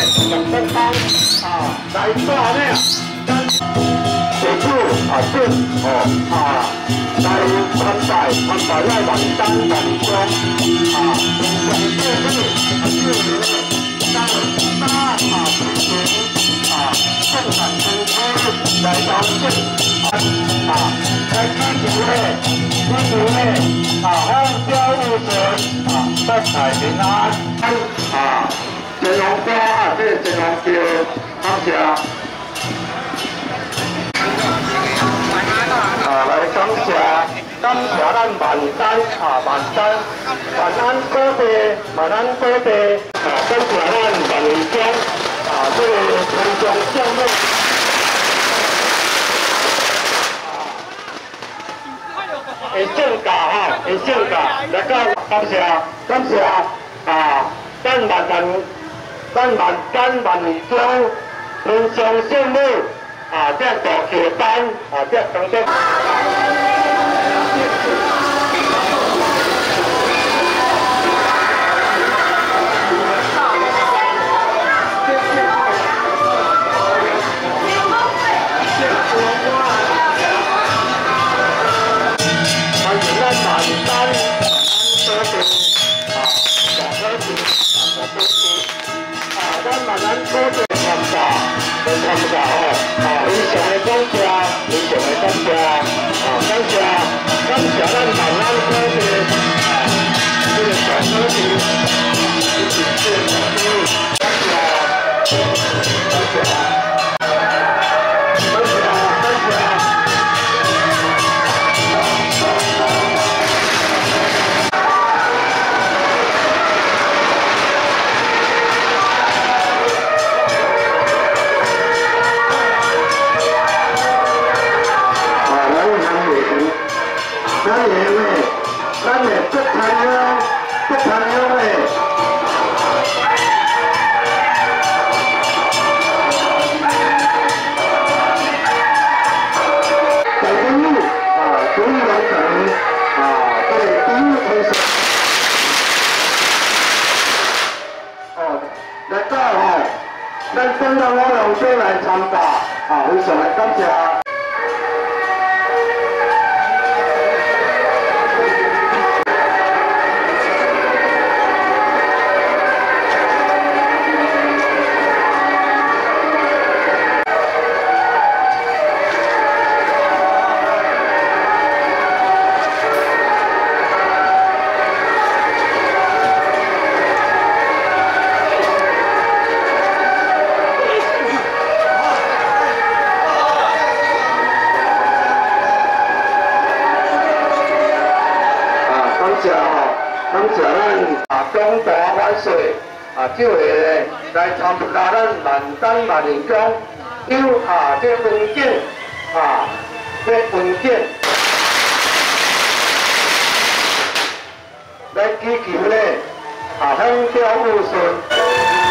杨德芳来做咩？协助准来参拜了万丹万庄平常社会当大平正南地区来当政来支持香蕉务实发财平安真龙花这真龙桥，感谢。来感谢咱万丹万安各地，感谢咱万庄这个推动项目。会涨价会涨价，来个感谢咱万庄平常项目这大桥班这工作。咱中央我用都来参加，非常的感谢。感谢咱中大万岁就会来参加咱万丹万人庄有这文件这文件来祈求呢香蕉务顺。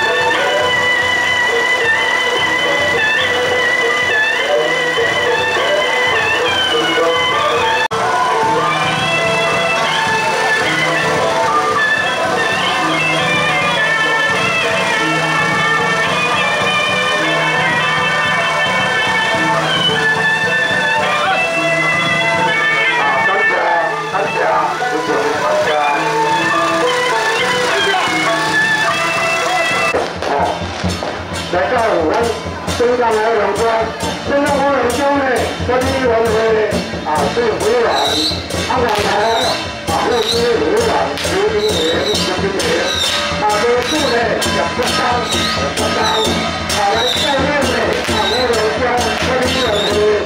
来到咱中江河龙庄，中江河龙庄呢，这里我们是委员安阳头护师委员刘金莲，这处呢杨德芳来代表呢河龙庄这里我们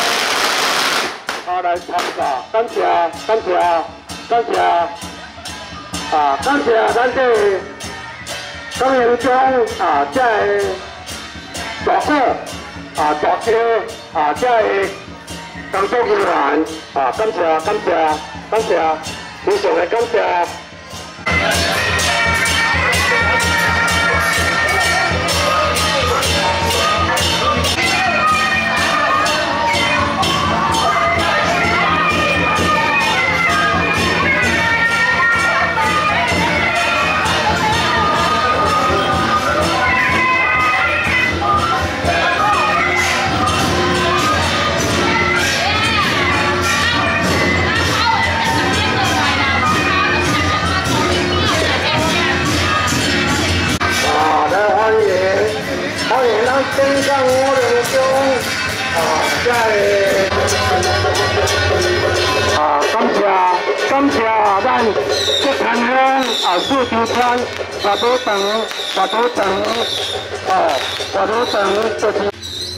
来参加，感谢咱这。江阳庄这大哥大车这工作人员感谢，非常的感谢。 登上我们中感谢咱这坛乡四周村大肚肠就是。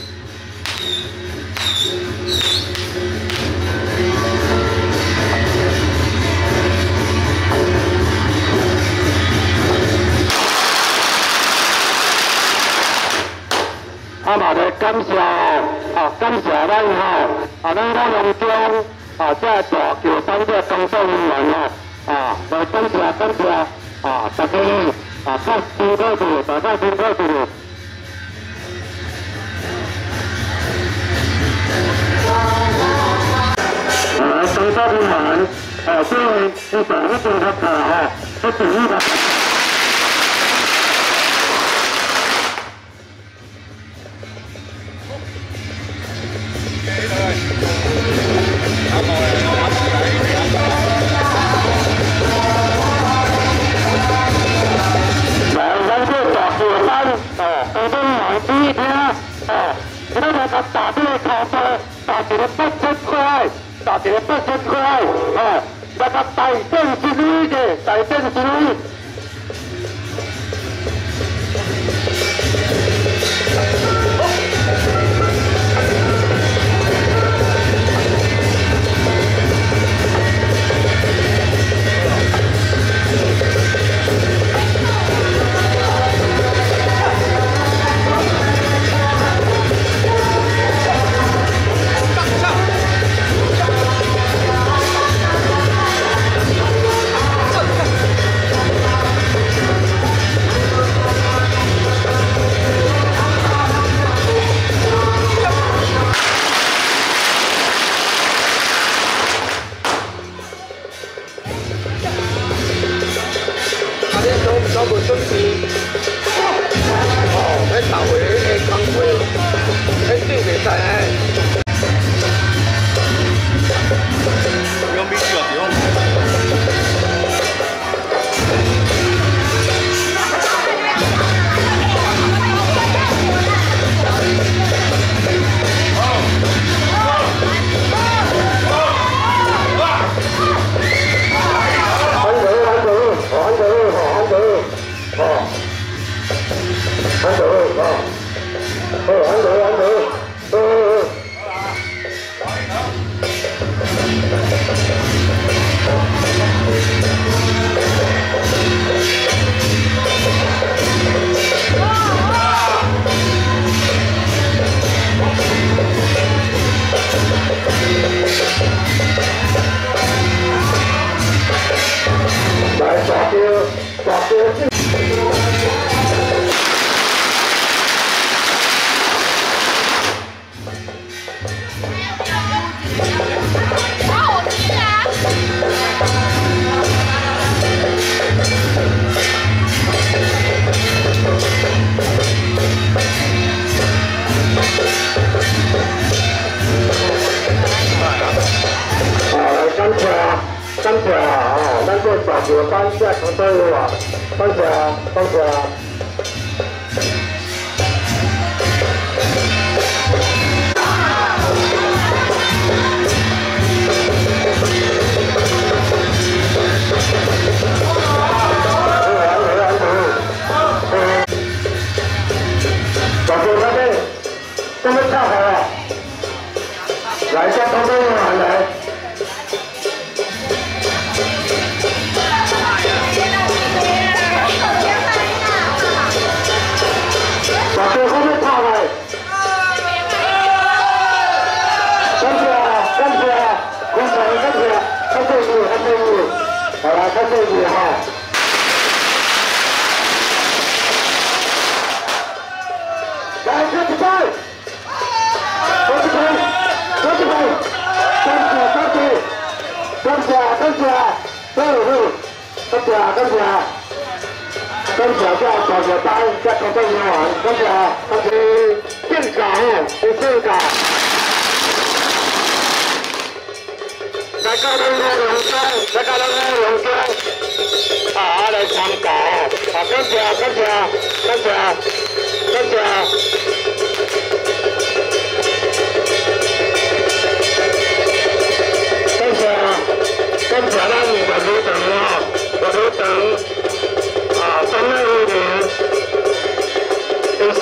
嘛咧感谢感谢咱咱高雄中这大桥山这工作人员来感谢大家大家辛苦住，大家辛苦住。工作人员这一场一场合这第一个。 打这个头部，打一个8,000块，打一个8,000块，那个大正之路的，大正之路。感谢咱这大桥班这工作人员，感谢。大桥那边，这么恰好啊！来，这工作人员来。 好了，看这里哈。来，开始拍。开始拍。感谢，这大桥班这工作人员，感谢正港，正港。 大家都来龙江，来参加，感谢。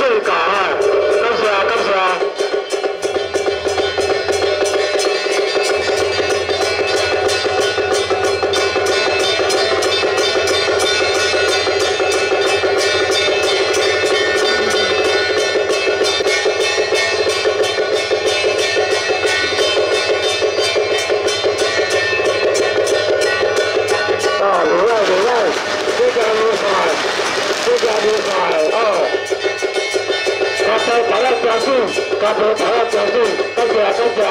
胜果哦，感谢感谢。 加油！加油！加油！感谢感谢。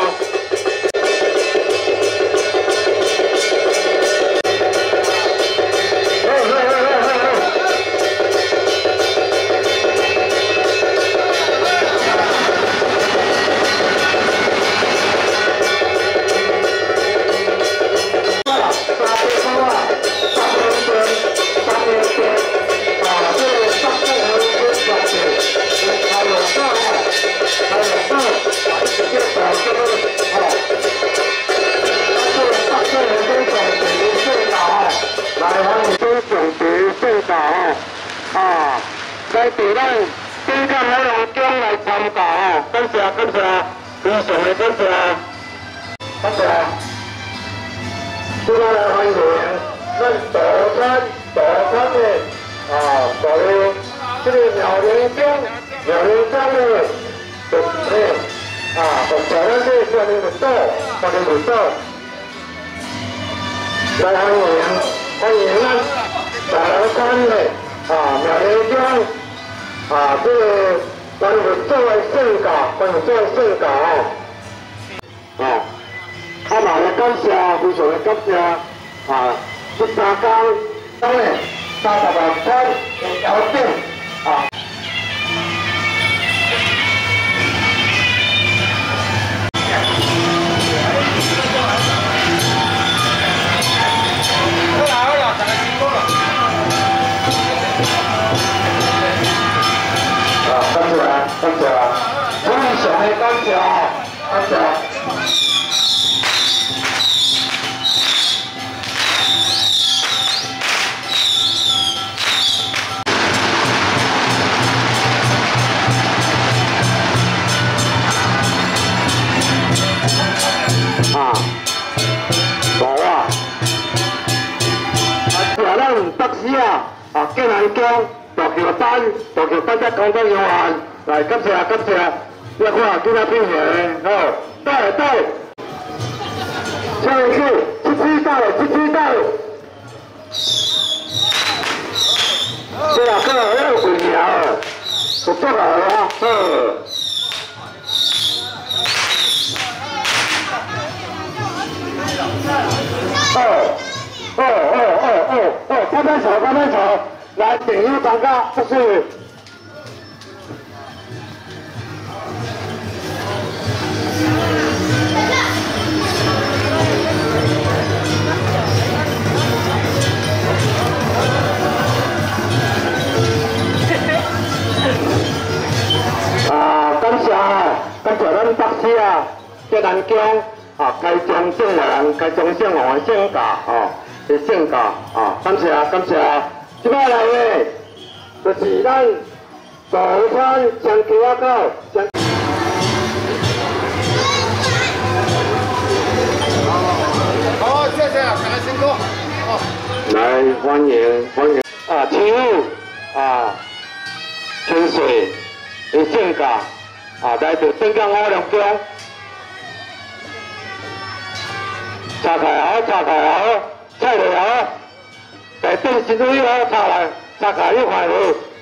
在地咱顶港海洋奖来参加哦，感谢感谢，非常的感谢，感谢。接下来欢迎咱大川的各位这个苗栗奖的同学同在咱这少年运动，来欢迎咱大川的苗栗奖。 这个关于做的性格，嘛来感谢，非常的感谢这3天当然36天的条件感谢，非常的感谢，感谢。无啊，咱北市建安江大桥班这工作人员。 来，感谢，你看今仔变形哦，对，下一次17到，这两个要回苗，不错啊，拍拍手，来点一广告，就是。 感谢咱北市建安江开张圣王的性格感谢。即摆来的，就是咱大川双溪口。好，谢谢，大家辛苦。来欢迎青雾清水的性格。 来自镇江海洋江，拆开好，菜来好，在等新水好拆开一块好。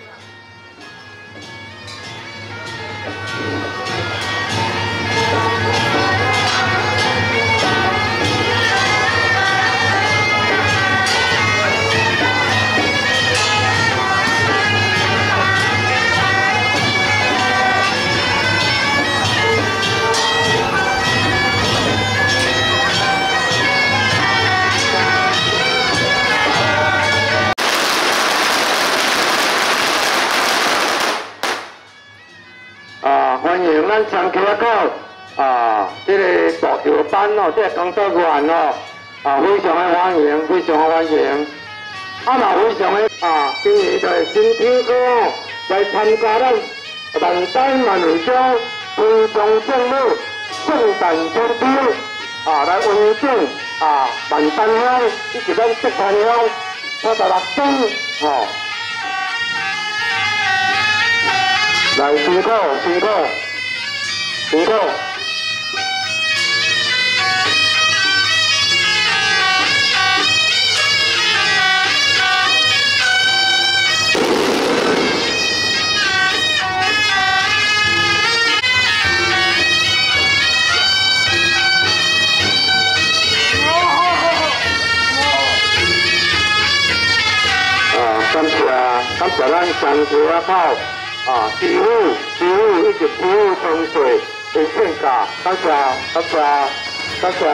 欢迎咱双溪口这个大桥班这个工作员非常的欢迎，非常的今年在新天哥来参加咱万丹万会中推动政务圣诞中秋来温景万丹乡以及咱竹潭乡36庄来辛苦辛苦辛苦。感谢咱上桥口支付以及支付通税的评价，感谢感谢感谢。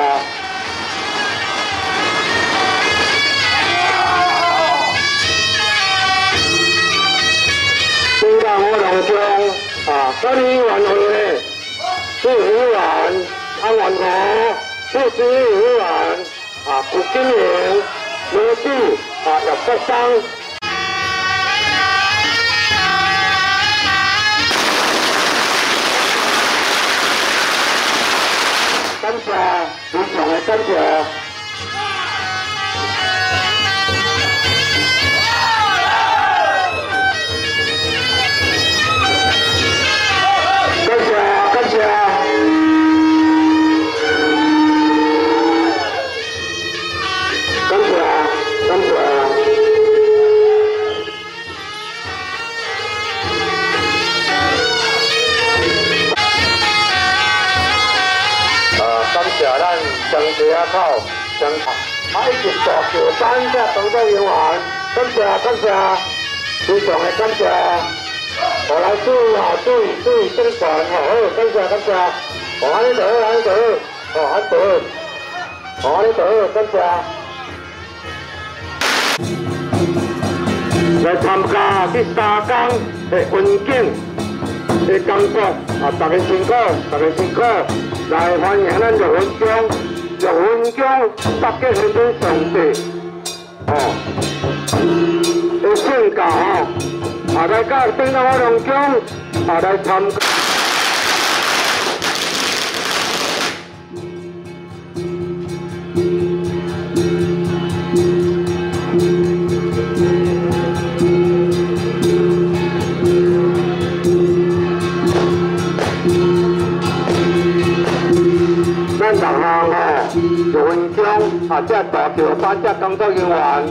新港我农中管理委员会副委员安元河副主任委员胡金玲罗志叶国生。感谢，非常的感谢。感谢，感谢。感谢，感谢。感谢咱上桥口以及大桥山这工作人员，感谢感谢，非常的感谢。我来注意宣传好，感谢感谢。安尼就好，安尼就好，安尼就好，安尼就好，感谢。来参加第3天的温景的工作大家辛苦，大家辛苦。来欢迎咱玉云乡北极乡村上帝的宣教来到顶到我农乡来参加。咱各项玉云乡这大桥山这工作人员。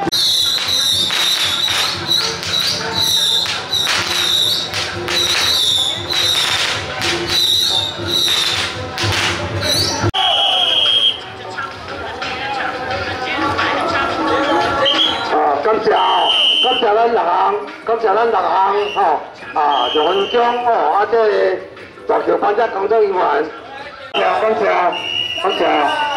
感谢咱6项，感谢咱6项玉云乡这大桥山这工作人员。感谢，感谢。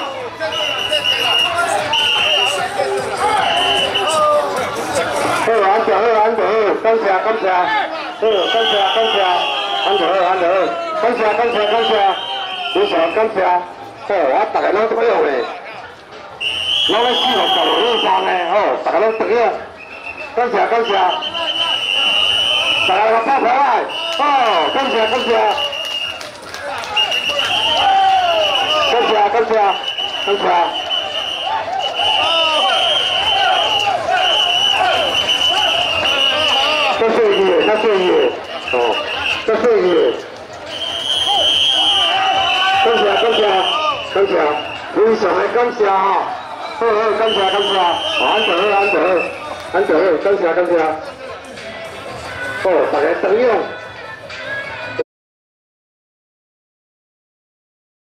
好，安全好，安全好，感谢，感谢。好，感谢，感谢，安全好，安全好，感谢，感谢，感谢，非常感谢。好，大家拢怎么样嘞？拢咧4、60路以上的，大家拢得了。感谢，感谢。大家拢拍手来，感谢，感谢。感谢，感谢，感谢。多谢你，多谢你，多谢你。感谢，感谢，感谢，非常的感谢好，感谢，感谢，安全好，安全好，安全好，感谢，感谢。大家等用。